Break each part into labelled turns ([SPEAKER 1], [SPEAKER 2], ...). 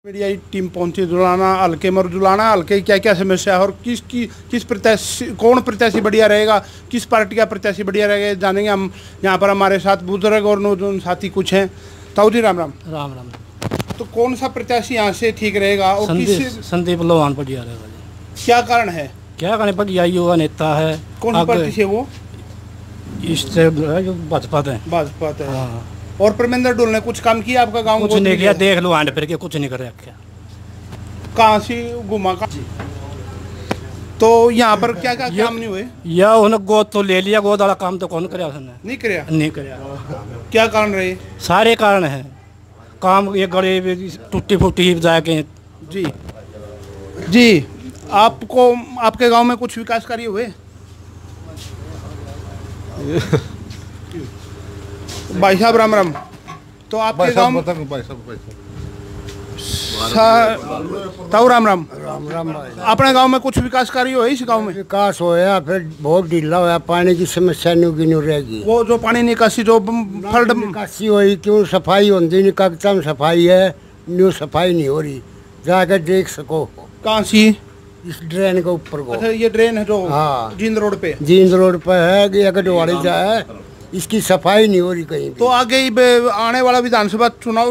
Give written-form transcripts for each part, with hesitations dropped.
[SPEAKER 1] Media team पहुंची जुलाना हल्के में, जुलाना हल्के क्या क्या समस्या है और किस प्रत्याशी, कौन प्रत्याशी बढ़िया रहेगा, किस पार्टी का प्रत्याशी बढ़िया रहेगा जानेंगे हम। यहाँ पर हमारे साथ बुजुर्ग और नौजवान साथी कुछ हैं। ताऊ जी राम राम।
[SPEAKER 2] राम राम।
[SPEAKER 1] तो कौन सा प्रत्याशी यहाँ से ठीक रहेगा और
[SPEAKER 2] संदीप लोहान बढ़िया रहेगा।
[SPEAKER 1] क्या कारण है?
[SPEAKER 2] क्या कारण? बढ़िया युवा नेता है।
[SPEAKER 1] कौन सी पार्टी से वो?
[SPEAKER 2] इससे भाजपा है।
[SPEAKER 1] भाजपा है। हाँ। और परमेंद्र डोल ने कुछ काम किया आपका गांव?
[SPEAKER 2] कुछ नहीं किया, देख लो आंड फिर के कुछ नहीं कर रखा।
[SPEAKER 1] कहाँ से घुमा का? तो यहाँ पर क्या क्या काम नहीं हुए? या
[SPEAKER 2] उन्हें गोद तो ले लिया, गोद वाला काम तो कौन कराया उसने? नहीं कराया।
[SPEAKER 1] क्या कारण रहे?
[SPEAKER 2] सारे कारण हैं। काम ये गड़े टूटी फूटी जाके।
[SPEAKER 1] जी आपको आपके गांव में कुछ विकास कार्य हुए? भाई साहब राम राम। तो आपके गांव में ताऊ राम राम।
[SPEAKER 3] राम राम भाई।
[SPEAKER 1] अपने गांव में कुछ विकास कार्य हुए? इस गांव में
[SPEAKER 3] विकास होया, फिर बहुत ढीला होया, पानी की समस्या नहीं रहेगी।
[SPEAKER 1] वो जो पानी निकासी जो फ्लड
[SPEAKER 3] निकासी हुई, क्यों सफाई होती नहीं, कगता में सफाई है, न्यू सफाई नहीं हो रही, जाकर देख सको।
[SPEAKER 1] कहाँ सी?
[SPEAKER 3] इस ड्रेन के ऊपर को।
[SPEAKER 1] अच्छा ये ड्रेन है जो?
[SPEAKER 3] हाँ
[SPEAKER 1] जींद रोड पे।
[SPEAKER 3] जींद रोड पे है कि अगर डोवाड़ी जाए, इसकी सफाई नहीं हो रही कहीं।
[SPEAKER 1] तो आगे आने वाला विधानसभा चुनाव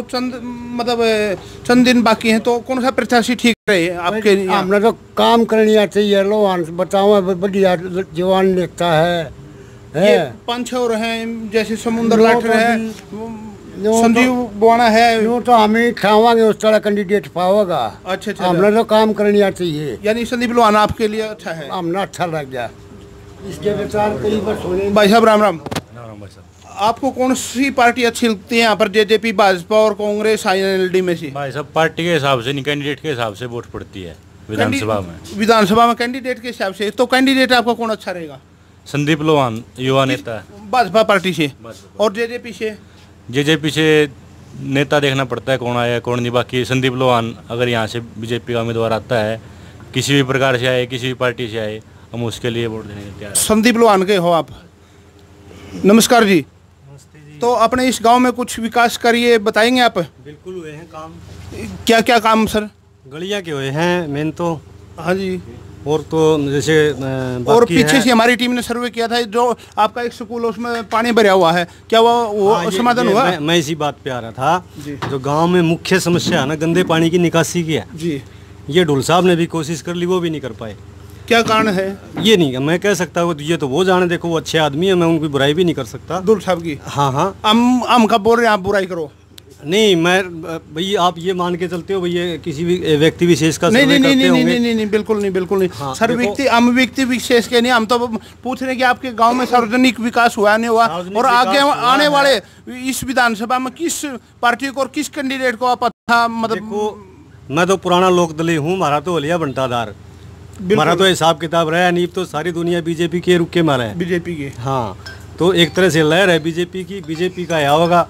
[SPEAKER 1] चंद दिन बाकी हैं, तो कौन सा प्रत्याशी ठीक रहे आपके?
[SPEAKER 3] हमने तो काम करनी चाहिए। लो बताओ, बढ़िया जवान नेता है।
[SPEAKER 1] पंच और हैं जैसे समुद्र लाठ है, संजीव बोना है।
[SPEAKER 3] यूँ तो हम ही खावांगे, उस तरह कैंडिडेट पाओगा।
[SPEAKER 1] अच्छा।
[SPEAKER 3] हमने तो काम करनी चाहिए।
[SPEAKER 1] यानी संदीप लोहाना आपके लिए अच्छा है?
[SPEAKER 3] हमने अच्छा लग गया इसके विचार कई बार सुने।
[SPEAKER 1] भाई साहब राम राम। आपको कौन सी पार्टी अच्छी लगती है यहाँ पर? जेजेपी, भाजपा और कांग्रेस, आईएनएलडी में से?
[SPEAKER 4] भाई सब पार्टी के हिसाब से नहीं, कैंडिडेट के हिसाब से वोट पड़ती है विधानसभा में।
[SPEAKER 1] विधानसभा में कैंडिडेट के हिसाब से। तो कैंडिडेट आपका कौन अच्छा रहेगा?
[SPEAKER 4] संदीप लोहान युवा नेता है
[SPEAKER 1] भाजपा पार्टी से। और जेजेपी से?
[SPEAKER 4] जेजेपी से नेता देखना पड़ता है कौन आया कौन नहीं। बाकी संदीप लोहान अगर यहाँ से बीजेपी का उम्मीदवार आता है, किसी भी प्रकार से आए, किसी भी पार्टी से आए, हम उसके लिए वोट देने के तैयार हैं।
[SPEAKER 1] संदीप लोहान के हो आप? नमस्कार जी। तो अपने इस गांव में कुछ विकास करिए, बताएंगे आप?
[SPEAKER 5] बिल्कुल हुए हैं काम।
[SPEAKER 1] क्या क्या काम सर?
[SPEAKER 5] गलियां के हुए हैं मेन तो।
[SPEAKER 1] हाँ जी।
[SPEAKER 5] और तो जैसे
[SPEAKER 1] और पीछे से हमारी टीम ने सर्वे किया था, जो आपका एक स्कूल उसमें पानी भरा हुआ है, क्या वो समाधान हुआ?
[SPEAKER 5] मैं इसी बात पे आ रहा था। जो गांव में मुख्य समस्या है ना, गंदे पानी की निकासी की है
[SPEAKER 1] जी।
[SPEAKER 5] ये ढुल साहब ने भी कोशिश कर ली, वो भी नहीं कर पाए।
[SPEAKER 1] क्या कारण है?
[SPEAKER 5] ये नहीं मैं कह सकता, ये तो वो जाने। देखो वो अच्छे आदमी है, मैं उनकी बुराई भी नहीं कर सकता।
[SPEAKER 1] ढुल साहब की?
[SPEAKER 5] हाँ।
[SPEAKER 1] हम कब बोल रहे हैं आप बुराई करो?
[SPEAKER 5] नहीं, मैं भैया आप ये मान के चलते हो भैया किसी भी व्यक्ति विशेष का?
[SPEAKER 1] नहीं, बिल्कुल नहीं। हाँ, सर हम व्यक्ति विशेष के नहीं, हम तो पूछ रहे हैं कि आपके गांव में सार्वजनिक विकास हुआ नहीं हुआ, और आगे आने वाले इस विधानसभा में किस पार्टी को और किस कैंडिडेट को आप अच्छा
[SPEAKER 5] मैं तो पुराना लोकदली हूँ, हमारा तो होलिया बंटादार, हमारा तो हिसाब किताब रहा नहीं। तो सारी दुनिया बीजेपी के रुक के मारा है। बीजेपी के? हाँ। तो एक तरह से लहर है बीजेपी की, बीजेपी का यहाँ होगा।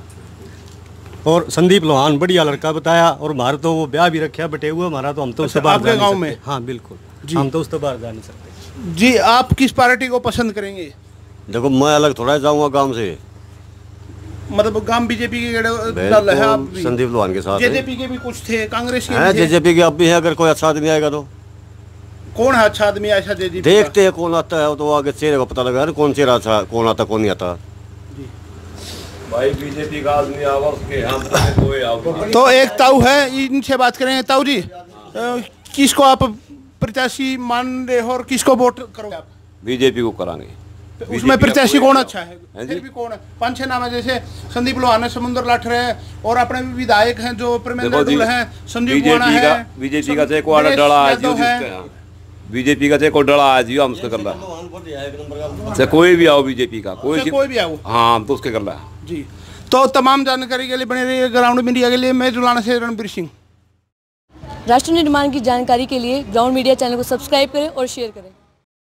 [SPEAKER 5] और संदीप लोहान बढ़िया लड़का बताया, और हमारा तो वो ब्याह भी रखा बटे हुआ हमारा, तो हम तो उससे बाहर जा नहीं सकते। हाँ बिल्कुल, हम तो उससे बाहर जा नहीं सकते।
[SPEAKER 1] जी आप किस पार्टी को पसंद करेंगे?
[SPEAKER 6] देखो मैं अलग थोड़ा जाऊंगा गांव से,
[SPEAKER 1] मतलब गांव बीजेपी के दल है आप?
[SPEAKER 6] संदीप लोहान के साथ।
[SPEAKER 1] जेजेपी के भी कुछ थे, कांग्रेस के
[SPEAKER 6] हैं, जेजेपी के अब भी है। अगर कोई अच्छा आदमी आएगा तो?
[SPEAKER 1] कौन है अच्छा आदमी ऐसा जेजेपी?
[SPEAKER 6] देखते हैं कौन आता है, तो आगे चेहरे को पता लगा कौन चेहरा अच्छा, कौन आता कौन नहीं आता।
[SPEAKER 7] भाई बीजेपी का आदमी आवा उसके यहाँ
[SPEAKER 1] तो एक ताऊ है, इनसे बात करेंगे। ताऊ जी किसको आप प्रत्याशी मान रहे हो और किसको वोट करोगे आप?
[SPEAKER 6] बीजेपी को कराएंगे।
[SPEAKER 1] उसमें प्रत्याशी कौन अच्छा है? फिर भी कौन है? 5-6 नाम है, जैसे संदीप लोहाना, समुद्र लाठ है, और अपने विधायक हैं जो परमेंद्र डुल हैं, संजीव बोना है।
[SPEAKER 7] बीजेपी का चाहे को डड़ा है, बीजेपी का चाहे को डड़ा आज हम उसका कर रहा है। कोई भी आओ बीजेपी का, कोई भी आओ, हाँ हम तो उसके कर रहा है
[SPEAKER 1] जी। तो तमाम जानकारी के लिए बने रहिए ग्राउंड मीडिया के लिए। मैं जुलाना से रणबीर सिंह।
[SPEAKER 8] राष्ट्र निर्माण की जानकारी के लिए ग्राउंड मीडिया चैनल को सब्सक्राइब करें और शेयर करें।